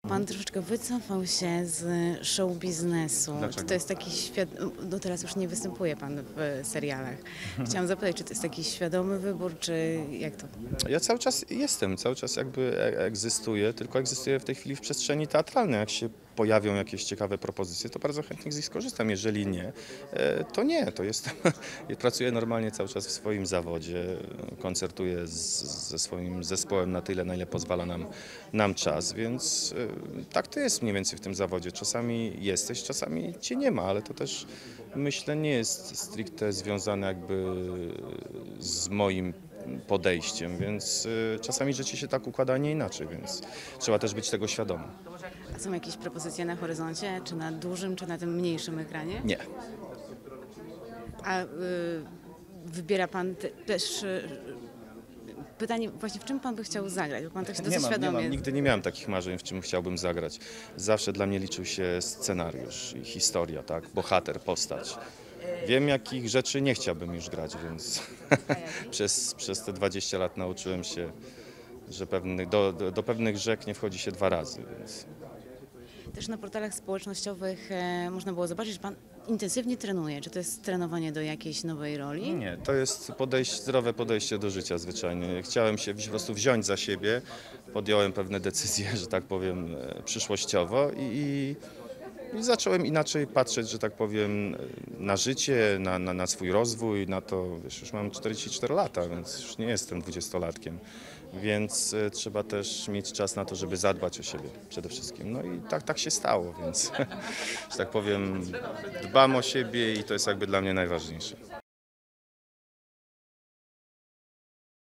Pan troszeczkę wycofał się z show biznesu. Dlaczego? Czy to jest taki no teraz już nie występuje pan w serialach. Chciałam zapytać, czy to jest taki świadomy wybór, czy jak to? Ja cały czas jestem, cały czas jakby egzystuję, tylko egzystuję w tej chwili w przestrzeni teatralnej. Jak się pojawią jakieś ciekawe propozycje, to bardzo chętnie z nich skorzystam. Jeżeli nie, to nie, to jestem, pracuję normalnie cały czas w swoim zawodzie, koncertuję ze swoim zespołem na tyle, na ile pozwala nam czas, więc tak to jest mniej więcej w tym zawodzie. Czasami jesteś, czasami cię nie ma, ale to też myślę nie jest stricte związane jakby z moim podejściem, więc czasami rzeczy się tak układa, a nie inaczej, więc trzeba też być tego świadomym. A są jakieś propozycje na horyzoncie, czy na dużym, czy na tym mniejszym ekranie? Nie. A wybiera pan też pytanie właśnie, w czym pan by chciał zagrać, bo pan tak się dosyć świadomie... Nigdy nie miałem takich marzeń, w czym chciałbym zagrać. Zawsze dla mnie liczył się scenariusz i historia, tak? Bohater, postać. Wiem, jakich rzeczy nie chciałbym już grać, więc przez te 20 lat nauczyłem się, że do pewnych rzek nie wchodzi się 2 razy. Więc... Też na portalach społecznościowych można było zobaczyć, że pan intensywnie trenuje. Czy to jest trenowanie do jakiejś nowej roli? Nie, to jest zdrowe podejście do życia zwyczajnie. Chciałem się po prostu wziąć za siebie, podjąłem pewne decyzje, że tak powiem, przyszłościowo i zacząłem inaczej patrzeć, że tak powiem, na życie, na swój rozwój, na to, wiesz, już mam 44 lata, więc już nie jestem 20-latkiem, więc trzeba też mieć czas na to, żeby zadbać o siebie przede wszystkim. No i tak się stało, więc, że tak powiem, dbam o siebie i to jest jakby dla mnie najważniejsze.